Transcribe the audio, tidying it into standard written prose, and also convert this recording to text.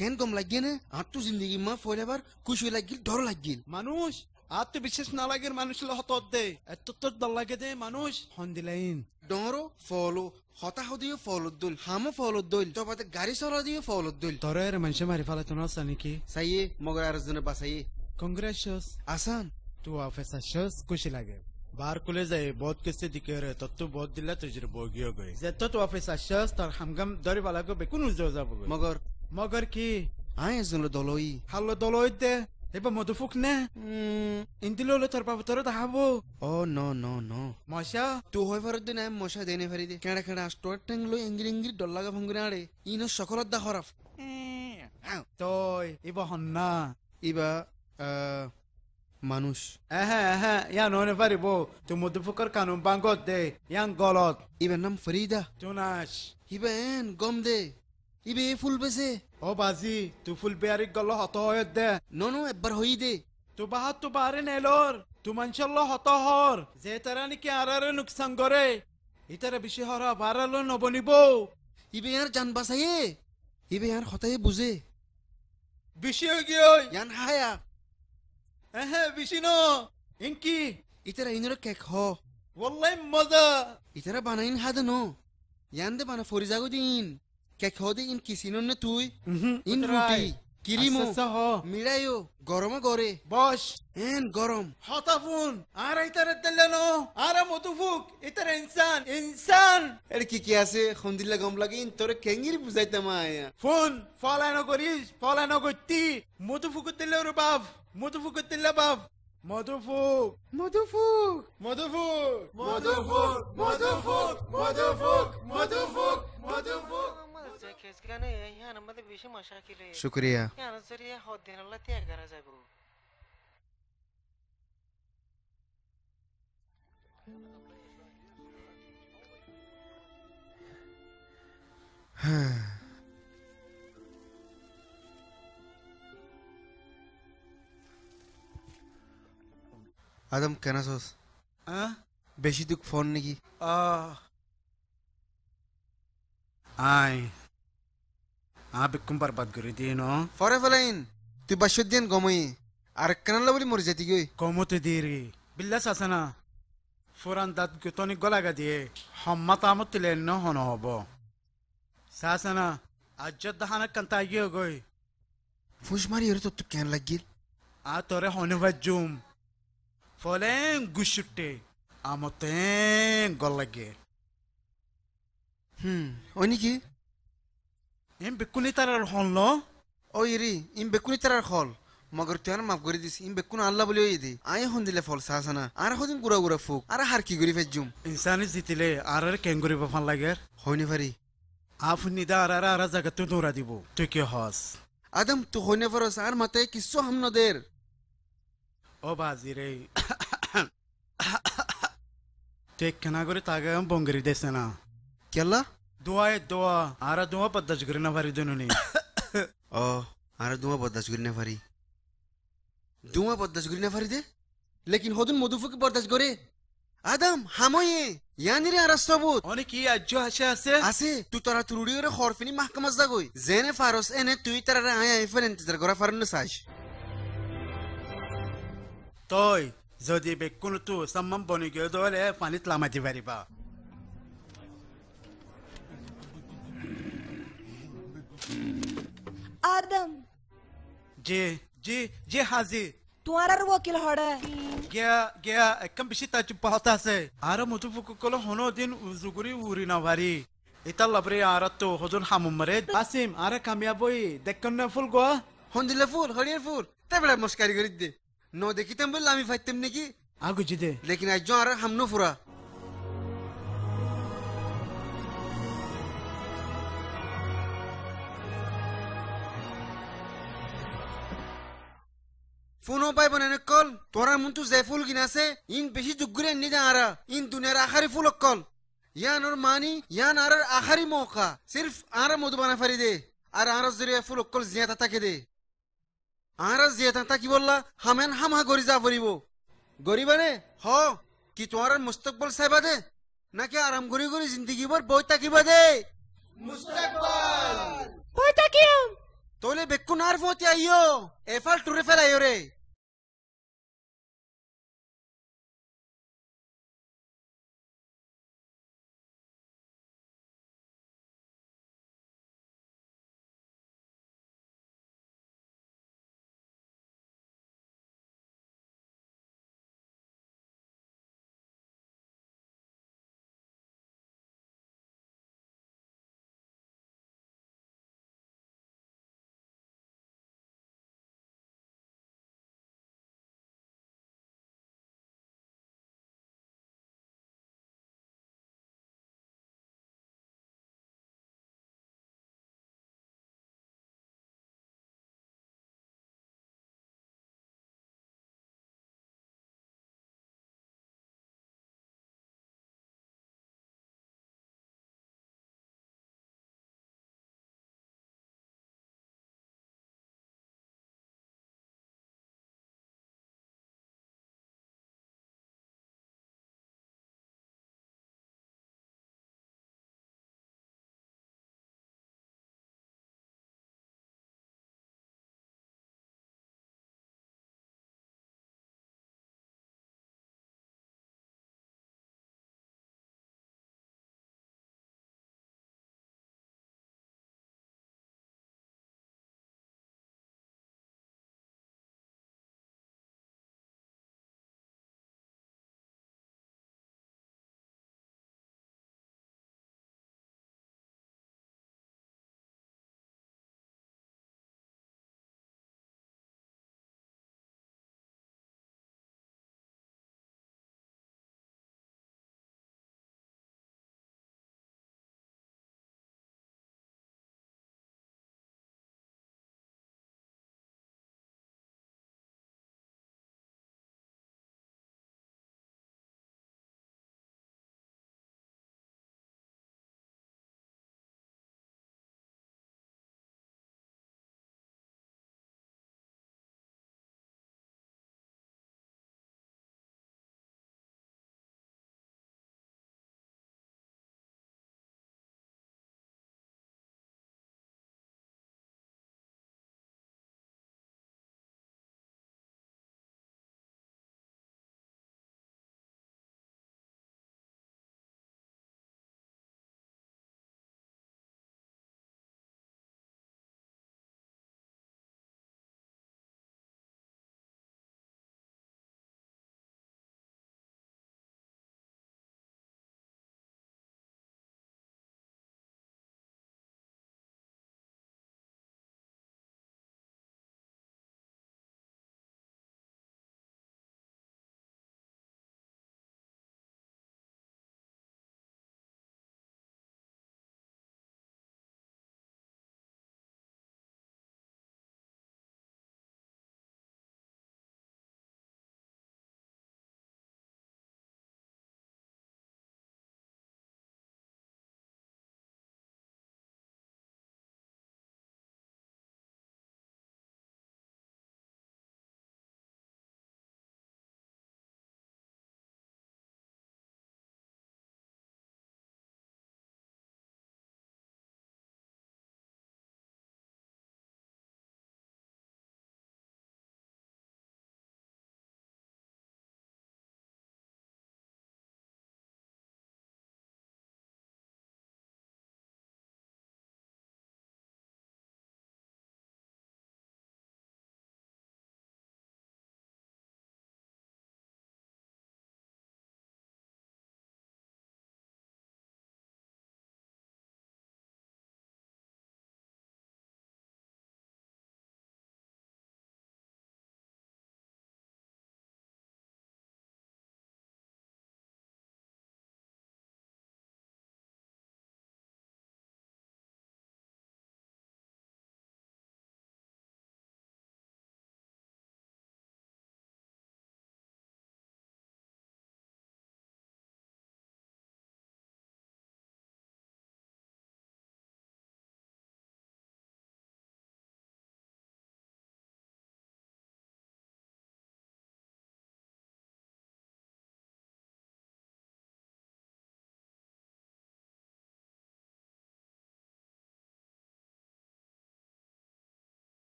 কেন গম লাগিয়ে না আর তো জিন্দগি মা ফয়লাবার খুশি লাগিল ডর লাগিল মানুষ আত্মবিশ্বাস না লাগের মানুষ হত দে এত তোর দল লাগে দে মানুষ হন্দিলাইন ডরো ফলো হতা হদিও ফলদ্দুল হামো ফলদ্দুল তবাতে গাড়ি চলা দিও ফলদ্দুল তোরের মানুষে মারি ফেলাতো না নাকি সাইয়ে মগর আর জনে বাসাইয়ে কংগ্রেস আসান তু অফিসার শস খুশি লাগে बाहर कुले जाए बहुत किससे दिखे रहे तब तो बहुत दिला तुझे बोगियो गए जेतो तो ऑफिसर शस तर हमगम दरी वाला को बेकुन उजो जाबो मगर की আয় জনে দলই হালো দলইতে এবা মধুফুক নে ইন্দিলো তোর বাবু তোর দাহাবো ও নো নো নো মশা তু হয় ফরদ দিন আয় মশা দেনে ফারি দে কেড়া কেড়া স্টোর টেংলো ইংরি ইংরি ডল্লাগা ভঙ্গুরে আড়ে ইনো সকলত দা খরাফ তোই ইবা হন্না ইবা মানুষ ইয়া ননে পারিব তুই মধুফুকর কানুন বাঙ্গত দে ইয়াং গলত ইবার নাম ফরিদা তুনাস ইবা এন গম দে ইবে ফুল বেছে ও বাজি তুই ফুল বেয়ারি গল হত হয় দে নো নো একবার হই দে তু বাহাত তু বারে নেলর তু মানশাল্লাহ হত হর যে তারা নাকি আরারে নুকসান করে ইতারে বেশি হরা বারালো নবনিব ইবে আর জান বাসাইয়ে ইবে আর হতায়ে বুঝে বেশি হয়ে গিয়ে ইয়ান হায়া বেশি ন ইনকি ইতারা ইনরে কেক হ ওয়াল্লাহি মজা ইতারা বানাইন হাদে নো ইয়ান দে বানা ফরিজাগো দিন কেক হ দে ইন কিসিনন নে তুই ইন রুটি কিরিমো মিড়াইও গরমে গরে বস এন গরম হতাফুন আর ইতারে দেলেনো আর মধুফুক ইতারে ইনসান এর কি আছে খন্দিলা গম লাগে ইন তোরে কেঙ্গির বুঝাইতে মায়া ফোন ফলানো করিস ফলানো করতি মধুফুক দিলে রে বাপ মধুফুক দিলে বাপ মধুফুক মধুফুক মধুফুক মধুফুক মধুফুক মধুফুক মধুফুক মধুফুক শুক্রিয়া আদম কেন আছোস বেশি দুঃখ ফোন নাকি আই বেকুম বরবাদ করে দিয়ে ন ফরে ফেলাইন তুই বাসুদ্দিন গমই আর কেনাল্লা বলি মরে যেতি গই কমতে দিয়ে রে বিল্লাস আছে না ফুরান দাঁত গুতনি গলাগা দিয়ে হম্মাত আমত তিলে ন হন হব সাসানা আজ্জত দাহানা কান্তা গিয়ে গই ফুস মারি এর তো কেন লাগিল তোরে হনবাদ জুম ফলেন গুশুটে আমতেন গল লাগে ওই নাকি এম বেকুনি তার হল ন ওই রে ইম বেকুনি তার হল মগর তুই আর মাফ করে দিস ইম বেকুন আল্লাহ বলে ওই দে আয় হন দিলে ফল সাহাসানা আর হদিন গুড়া গুড়া ফুক আর হার কি করি ফেজুম ইনসানি জিতিলে আর কেঙ্গুরি বাফান লাগে হইনি পারি আফনি দা আর জায়গা তুই দৌড়া দিব তুই কি হস আদম তো হইনে ফরস আর মাথায় কিচ্ছু হামনদের ও বাজি রে তুই কেনা করে তাকে বঙ্গরি দেশে না কেলা দোয়া আর দোয়া পদ্দাজ করে না পারি দুনুনি ও আর দুয়া বরদাস্ত করি না পারি দুয়া বরদাস্ত করি না পারি দে লেকিন হদুন মধুফুকে বরদাস্ত করে আদম হাময়ে ইয়ানিরে আর সবুত অনেক কি আজ্জ আছে আছে তুই তারা তুরুড়ি করে খরফিনি মাহকামাজ দা গই জেনে ফারস এনে তুই তারা আয়া ইফার ইন্তজার করা ফারন সাজ তই যদি বেকুন তু সাম্মাম বনি গিয়ে দলে পানিত লামাতি পারিবা আদম জি হাজি তোমার আর ওকিল হড়ে গিয়া একদম বেশি তাজ বহুত আছে আর মধুফুক কল হনো দিন উজুগুরি উরি না ভারি এটা লাবরে আর তো হজন হামুম মারে আসিম আর কামিয়াবই দেখন না ফুল গো হন দিলে ফুল হরিয়ার ফুল তাবড়া মস্কারি করি দে নো দেখিতাম বল আমি ফাইতাম নাকি আগু জি দে লেকিন আজ আর হামনো ফুরা ফোনও পাইব না কল তোরা মন তু যে ফুল কিনাছে ইন বেশি যুগুরে নি আরা ইন দুনিয়ার আখারি ফুল কল ইয়ান ওর মানি ইয়ান আর আখারি মৌকা সির্ফ আর মধু বানা ফারি দে আর আর জরিয়া ফুল কল জিয়াতা তাকে দে আর জিয়াতা তাকি বললা হামেন হামা গরি যা পড়িব গরিবানে হ কি তোমার মুস্তাকবল সাইবা দে নাকি আরাম গরি গরি জিন্দগি ভর বই তাকিবা দে মুস্তাকবল বই তাকিয়াম Tole bekkun arfoti ayyo. Efal turre fela yore.